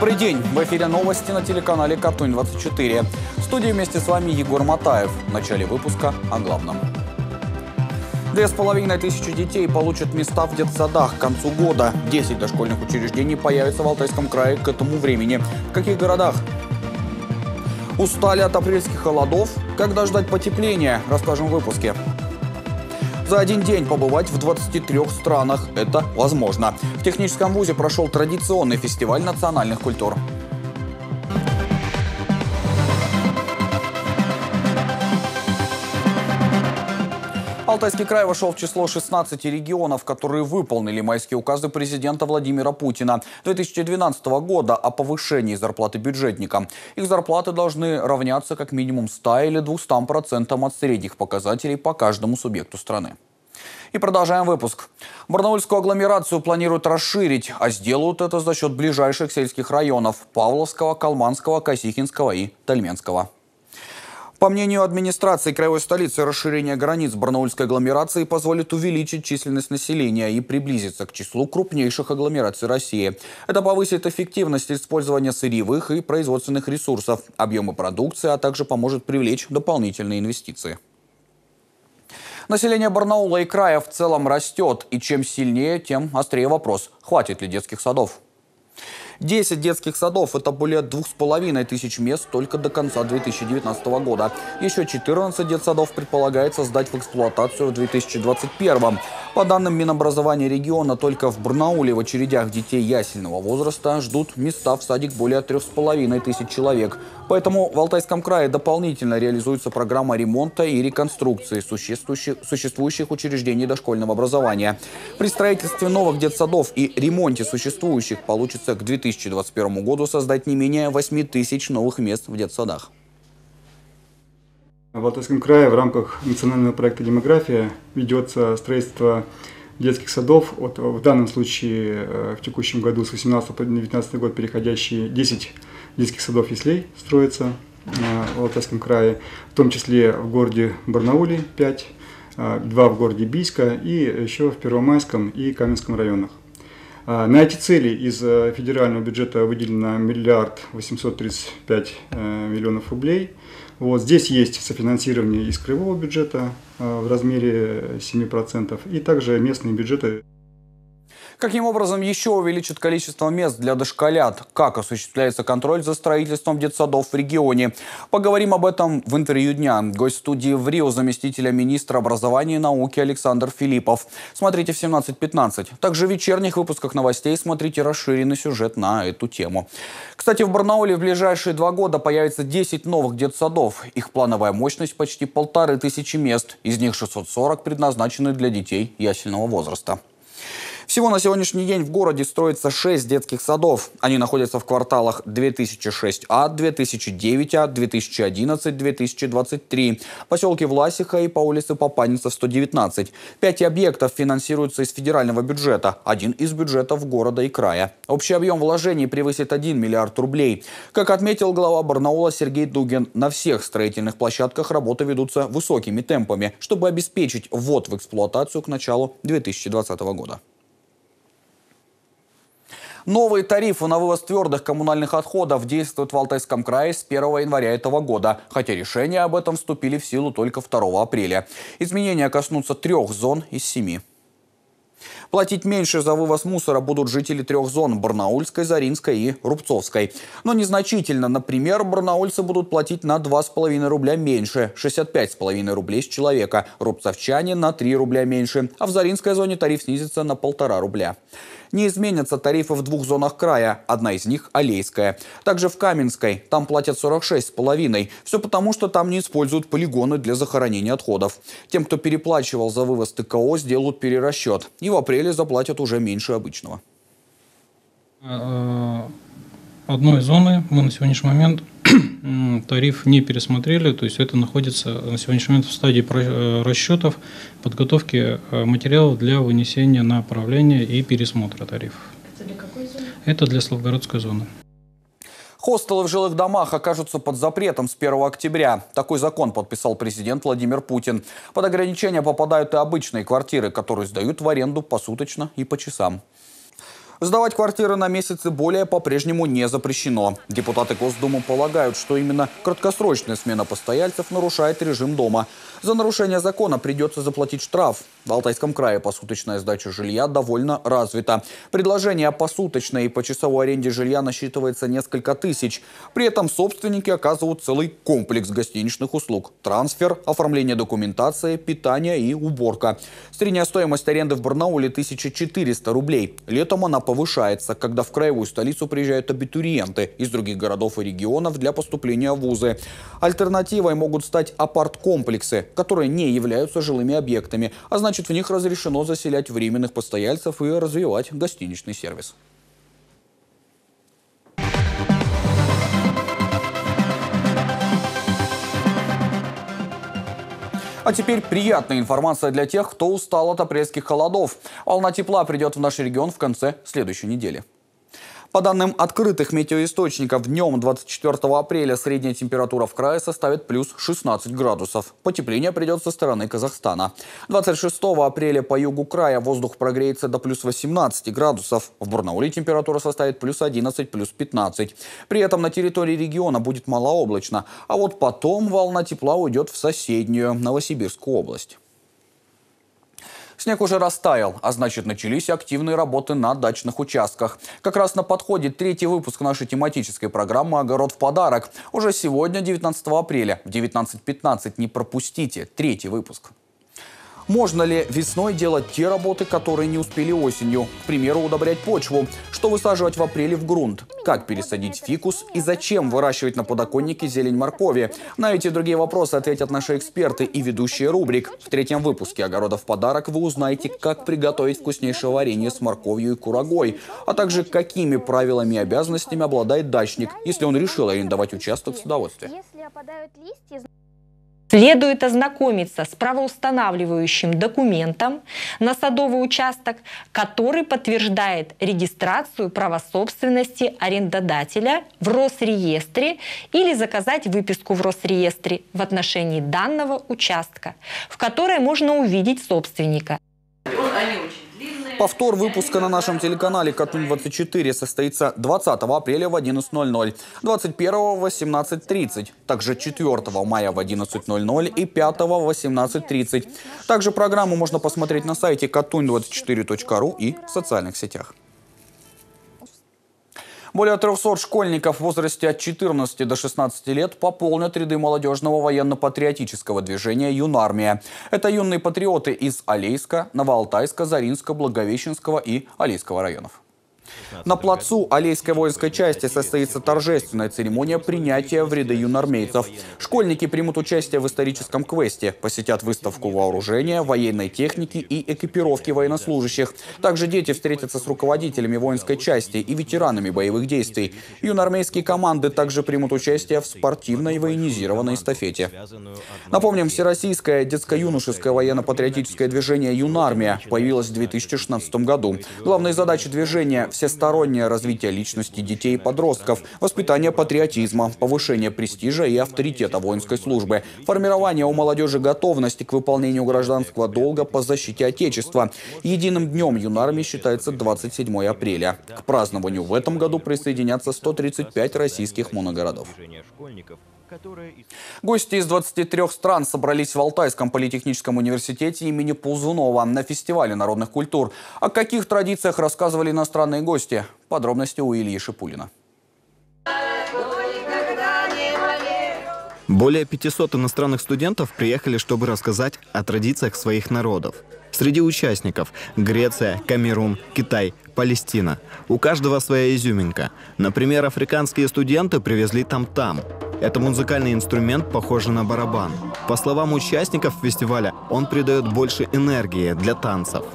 Добрый день! В эфире новости на телеканале Катунь-24. В студии вместе с вами Егор Матаев. В начале выпуска о главном. 2500 детей получат места в детсадах к концу года. 10 дошкольных учреждений появятся в Алтайском крае к этому времени. В каких городах? Устали от апрельских холодов? Когда ждать потепления? Расскажем в выпуске. За один день побывать в 23 странах – это возможно. В техническом вузе прошел традиционный фестиваль национальных культур. Алтайский край вошел в число 16 регионов, которые выполнили майские указы президента Владимира Путина 2012 года о повышении зарплаты бюджетникам. Их зарплаты должны равняться как минимум 100 или 200% от средних показателей по каждому субъекту страны. И продолжаем выпуск. Барнаульскую агломерацию планируют расширить, а сделают это за счет ближайших сельских районов – Павловского, Калманского, Косихинского и Тальменского. По мнению администрации краевой столицы, расширение границ барнаульской агломерации позволит увеличить численность населения и приблизиться к числу крупнейших агломераций России. Это повысит эффективность использования сырьевых и производственных ресурсов, объемы продукции, а также поможет привлечь дополнительные инвестиции. Население Барнаула и края в целом растет, и чем сильнее, тем острее вопрос – хватит ли детских садов? 10 детских садов – это более 2500 мест только до конца 2019 года. Еще 14 детсадов предполагается сдать в эксплуатацию в 2021. По данным Минобразования региона, только в Барнауле в очередях детей ясельного возраста ждут места в садик более 3500 человек. Поэтому в Алтайском крае дополнительно реализуется программа ремонта и реконструкции существующих учреждений дошкольного образования. При строительстве новых детсадов и ремонте существующих получится к 2021 году создать не менее 8000 новых мест в детсадах. В Алтайском крае в рамках национального проекта «Демография» ведется строительство детских садов. В данном случае в текущем году с 2018 по 2019 год переходящие 10 детских садов яслей строятся в Алтайском крае, в том числе в городе Барнауле 5, 2 в городе Бийска и еще в Первомайском и Каменском районах. На эти цели из федерального бюджета выделено 1 835 миллионов рублей. Здесь есть софинансирование из краевого бюджета в размере 7% и также местные бюджеты. Каким образом еще увеличит количество мест для дошколят? Как осуществляется контроль за строительством детсадов в регионе? Поговорим об этом в интервью дня. Гость студии в Рио заместителя министра образования и науки Александр Филиппов. Смотрите в 17:15. Также в вечерних выпусках новостей смотрите расширенный сюжет на эту тему. Кстати, в Барнауле в ближайшие 2 года появится 10 новых детсадов. Их плановая мощность почти 1500 мест. Из них 640 предназначены для детей ясельного возраста. Всего на сегодняшний день в городе строится 6 детских садов. Они находятся в кварталах 2006А, 2009А, 2011, 2023, поселке Власиха и по улице Папаница 119. 5 объектов финансируются из федерального бюджета, 1 из бюджетов города и края. Общий объем вложений превысит 1 миллиард рублей. Как отметил глава Барнаула Сергей Дугин, на всех строительных площадках работы ведутся высокими темпами, чтобы обеспечить ввод в эксплуатацию к началу 2020 года. Новые тарифы на вывоз твердых коммунальных отходов действуют в Алтайском крае с 1 января этого года, хотя решения об этом вступили в силу только 2 апреля. Изменения коснутся 3 зон из 7. Платить меньше за вывоз мусора будут жители 3 зон – Барнаульской, Заринской и Рубцовской. Но незначительно. Например, барнаульцы будут платить на 2,5 рубля меньше – 65,5 рублей с человека. Рубцовчане – на 3 рубля меньше. А в Заринской зоне тариф снизится на 1,5 рубля. Не изменятся тарифы в 2 зонах края. Одна из них – Алейская. Также в Каменской. Там платят 46,5. Все потому, что там не используют полигоны для захоронения отходов. Тем, кто переплачивал за вывоз ТКО, сделают перерасчет. И в апреле заплатят уже меньше обычного. Одной зоны мы на сегодняшний момент тариф не пересмотрели, то есть это находится на сегодняшний момент в стадии расчетов, подготовки материалов для вынесения на правление и пересмотра тарифов. Это для какой зоны? Это для Славгородской зоны. Хостелы в жилых домах окажутся под запретом с 1 октября. Такой закон подписал президент Владимир Путин. Под ограничения попадают и обычные квартиры, которые сдают в аренду посуточно и по часам. Сдавать квартиры на месяц и более по-прежнему не запрещено. Депутаты Госдумы полагают, что именно краткосрочная смена постояльцев нарушает режим дома. За нарушение закона придется заплатить штраф. В Алтайском крае посуточная сдача жилья довольно развита. Предложение о посуточной и почасовой аренде жилья насчитывается несколько тысяч. При этом собственники оказывают целый комплекс гостиничных услуг. Трансфер, оформление документации, питание и уборка. Средняя стоимость аренды в Барнауле 1400 рублей. Летом она повышается, когда в краевую столицу приезжают абитуриенты из других городов и регионов для поступления в вузы. Альтернативой могут стать апарт-комплексы, которые не являются жилыми объектами, а значит, в них разрешено заселять временных постояльцев и развивать гостиничный сервис. А теперь приятная информация для тех, кто устал от апрельских холодов. Волна тепла придет в наш регион в конце следующей недели. По данным открытых метеоисточников, днем 24 апреля средняя температура в крае составит плюс 16 градусов. Потепление придет со стороны Казахстана. 26 апреля по югу края воздух прогреется до плюс 18 градусов. В Барнауле температура составит плюс 11, плюс 15. При этом на территории региона будет малооблачно. А вот потом волна тепла уйдет в соседнюю Новосибирскую область. Снег уже растаял, а значит, начались активные работы на дачных участках. Как раз на подходе третий выпуск нашей тематической программы «Огород в подарок». Уже сегодня, 19 апреля, в 19:15 не пропустите третий выпуск. Можно ли весной делать те работы, которые не успели осенью? К примеру, удобрять почву. Что высаживать в апреле в грунт? Как пересадить фикус? И зачем выращивать на подоконнике зелень моркови? На эти и другие вопросы ответят наши эксперты и ведущие рубрик. В третьем выпуске «Огорода в подарок» вы узнаете, как приготовить вкуснейшее варенье с морковью и курагой, а также какими правилами и обязанностями обладает дачник, если он решил арендовать участок с удовольствием. Следует ознакомиться с правоустанавливающим документом на садовый участок, который подтверждает регистрацию права собственности арендодателя в Росреестре, или заказать выписку в Росреестре в отношении данного участка, в которой можно увидеть собственника. Повтор выпуска на нашем телеканале «Катунь-24» состоится 20 апреля в 11:00, 21 в 18:30, также 4 мая в 11:00 и 5 в 18:30. Также программу можно посмотреть на сайте katuny24.ru и в социальных сетях. Более 300 школьников в возрасте от 14 до 16 лет пополнят ряды молодежного военно-патриотического движения «Юнармия». Это юные патриоты из Алейска, Новоалтайска, Заринска, Благовещенского и Алейского районов. На плацу Алейской воинской части состоится торжественная церемония принятия в ряды юнармейцев. Школьники примут участие в историческом квесте, посетят выставку вооружения, военной техники и экипировки военнослужащих. Также дети встретятся с руководителями воинской части и ветеранами боевых действий. Юнармейские команды также примут участие в спортивной военизированной эстафете. Напомним, всероссийское детско-юношеское военно-патриотическое движение «Юнармия» появилось в 2016 году. Главные задачи движения – всестороннее развитие личности детей и подростков, воспитание патриотизма, повышение престижа и авторитета воинской службы, формирование у молодежи готовности к выполнению гражданского долга по защите Отечества. Единым днем Юнармии считается 27 апреля. К празднованию в этом году присоединятся 135 российских моногородов. Гости из 23 стран собрались в Алтайском политехническом университете имени Ползунова на фестивале народных культур. О каких традициях рассказывали иностранные гости? Подробности у Ильи Шипулина. Более 500 иностранных студентов приехали, чтобы рассказать о традициях своих народов. Среди участников – Греция, Камерун, Китай, Палестина. У каждого своя изюминка. Например, африканские студенты привезли там-там. Это музыкальный инструмент, похожий на барабан. По словам участников фестиваля, он придает больше энергии для танцев.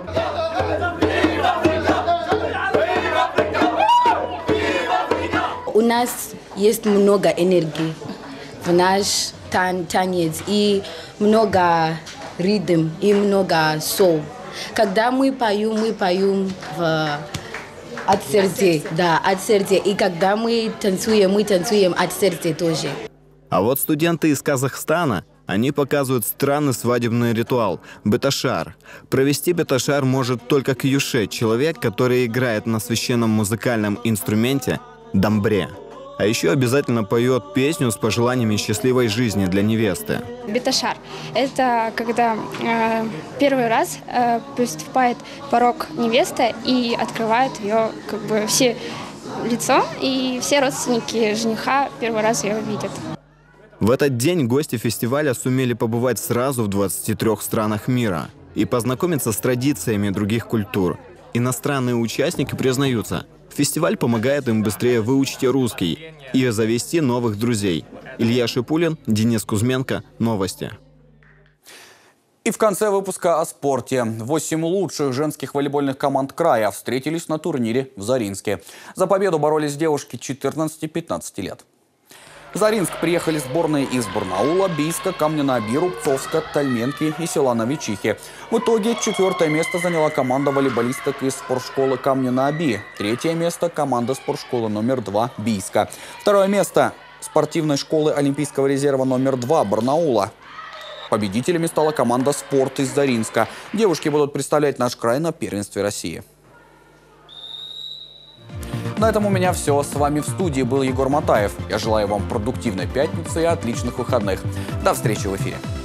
У нас есть много энергии в наш танец и много ритм и много соул. Когда мы поем от сердца, да, от сердца. И когда мы танцуем от сердца тоже. А вот студенты из Казахстана Они показывают странный свадебный ритуал – беташар. Провести беташар может только кьюше – человек, который играет на священном музыкальном инструменте – дамбре. А еще обязательно поет песню с пожеланиями счастливой жизни для невесты. Беташар – это когда первый раз приступает порог невесты и открывает ее все лицо, и все родственники жениха первый раз ее видят. В этот день гости фестиваля сумели побывать сразу в 23 странах мира и познакомиться с традициями других культур. Иностранные участники признаются, фестиваль помогает им быстрее выучить русский и завести новых друзей. Илья Шипулин, Денис Кузьменко. Новости. И в конце выпуска о спорте. 8 лучших женских волейбольных команд края встретились на турнире в Заринске. За победу боролись девушки 14-15 лет. В Заринск приехали сборные из Барнаула, Бийска, Камня-на-Оби, Рубцовска, Тальменки и села Новичихи. В итоге 4-е место заняла команда волейболисток из спортшколы Камня-на-Оби. 3-е место – команда спортшколы номер 2 Бийска. 2-е место – спортивной школы Олимпийского резерва номер 2 Барнаула. Победителями стала команда «Спорт» из Заринска. Девушки будут представлять наш край на первенстве России. На этом у меня все. С вами в студии был Егор Матаев. Я желаю вам продуктивной пятницы и отличных выходных. До встречи в эфире.